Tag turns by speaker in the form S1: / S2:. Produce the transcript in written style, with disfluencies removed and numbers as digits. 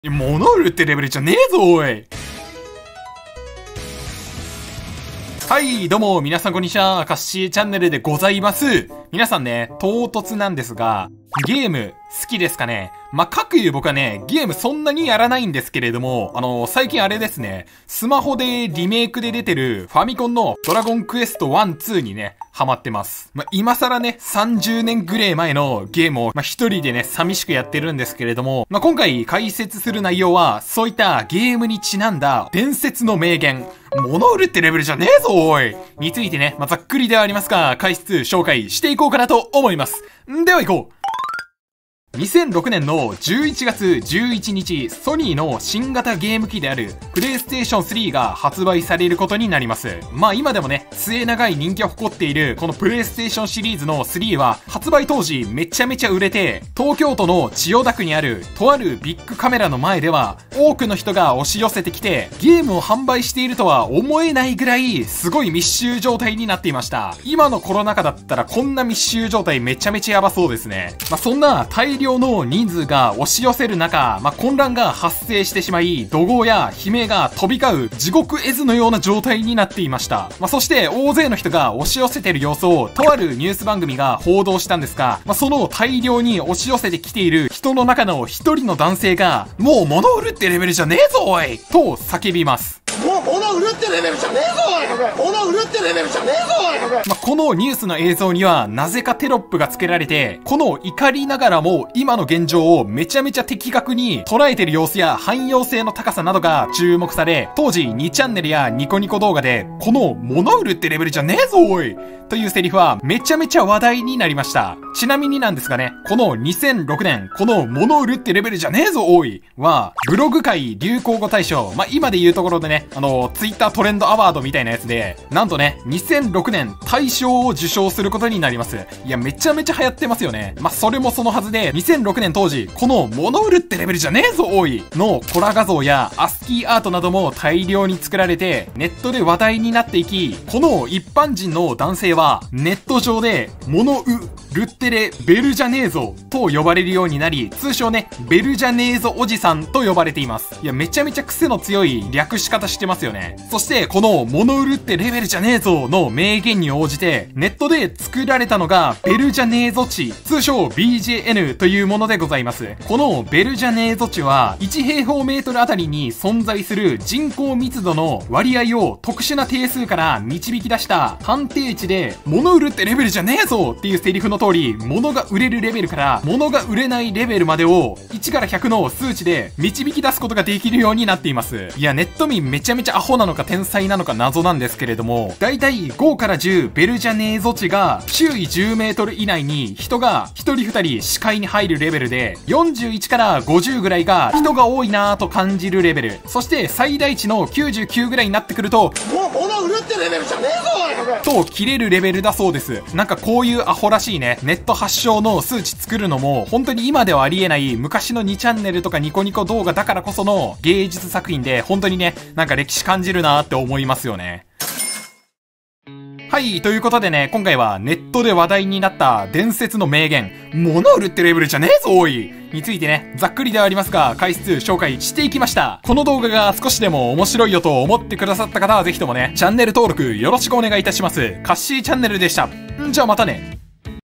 S1: 物売るってレベルじゃねえぞ、おい。はい、どうも、皆さんこんにちは。カッシーチャンネルでございます。皆さんね、唐突なんですが、ゲーム好きですかね？かくいう僕はね、ゲームそんなにやらないんですけれども、最近あれですね、スマホでリメイクで出てるファミコンのドラゴンクエスト1、2にね、ハマってます。今更ね、30年ぐらい前のゲームを、一人でね、寂しくやってるんですけれども、今回解説する内容は、そういったゲームにちなんだ伝説の名言、物売るってレベルじゃねえぞ、おいについてね、ざっくりではありますが、解説紹介していこうかなと思います。では行こう。2006年の11月11日、ソニーの新型ゲーム機であるプレイステーション3が発売されることになります。今でもね、末長い人気を誇っているこのプレイステーションシリーズの3は発売当時めちゃめちゃ売れて、東京都の千代田区にあるとあるビッグカメラの前では多くの人が押し寄せてきて、ゲームを販売しているとは思えないぐらいすごい密集状態になっていました。今のコロナ禍だったらこんな密集状態めちゃめちゃやばそうですね。そんな大量の人数が押し寄せる中、混乱が発生してしまい、怒号や悲鳴が飛び交う地獄絵図のような状態になっていました。そして大勢の人が押し寄せている様子をとあるニュース番組が報道したんですが、その大量に押し寄せてきている人の中の一人の男性が、もう物売るってレベルじゃねえぞおいと叫びます。
S2: もう物売るってレベルじゃねえぞおい物売るってレベルじゃねえぞおい
S1: このニュースの映像にはなぜかテロップが付けられて、この怒りながらも今の現状をめちゃめちゃ的確に捉えてる様子や汎用性の高さなどが注目され、当時2チャンネルやニコニコ動画で、この物売るってレベルじゃねえぞおいというセリフはめちゃめちゃ話題になりました。ちなみになんですがね、この2006年、この物売るってレベルじゃねえぞおいは、ブログ界流行語大賞、今で言うところでね、ツイッタートレンドアワードみたいなやつで、なんとね、2006年大賞を受賞することになります。いや、めちゃめちゃ流行ってますよね。それもそのはずで、2006年当時、この物売るってレベルじゃねえぞおいのコラ画像やアスキーアートなども大量に作られて、ネットで話題になっていき、この一般人の男性は、ネット上で、物売るってレベルじゃねえぞと呼ばれるようになり、通称ね、ベルじゃねえぞおじさんと呼ばれています。いや、めちゃめちゃ癖の強い略し方してますよね。そして、この物売るってレベルじゃねえぞの名言に応じて、ネットで作られたのが、ベルじゃねえぞ値、通称 BJN というものでございます。このベルじゃねえぞ値は、1平方メートルあたりに存在する人口密度の割合を特殊な定数から導き出した判定値で、物売るってレベルじゃねえぞっていうセリフの通り、物が売れるレベルから物が売れないレベルまでを1から100の数値で導き出すことができるようになっています。いや、ネット民めちゃめちゃアホなのか天才なのか謎なんですけれども、だいたい5から10ベルじゃねえぞ値が周囲10メートル以内に人が1人2人視界に入るレベルで、41から50ぐらいが人が多いなぁと感じるレベル、そして最大値の99ぐらいになってくると、
S2: もう物売るってレベルじゃねえぞ
S1: と切れるレベルだそうです。なんかこういうアホらしいね、ネット発祥の数値作るのも本当に今ではありえない昔の2チャンネルとかニコニコ動画だからこその芸術作品で、本当にね、なんか歴史感じるなーって思いますよね。はい、ということでね、今回はネットで話題になった伝説の名言、物売るってレベルじゃねえぞおいについてね、ざっくりではありますが、解説紹介していきました。この動画が少しでも面白いよと思ってくださった方はぜひともね、チャンネル登録よろしくお願いいたします。カッシーチャンネルでした。じゃあまたね。